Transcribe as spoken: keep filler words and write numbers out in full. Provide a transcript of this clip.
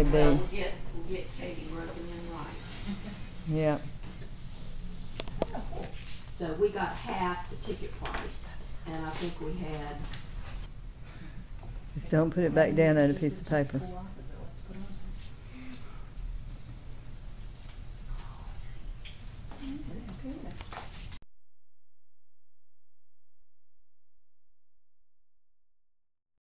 be. Well, we'll get, we'll get Katie rubbing in right. Yeah. So we got half the ticket price, and I think we had. Just don't put it back down on a piece of paper.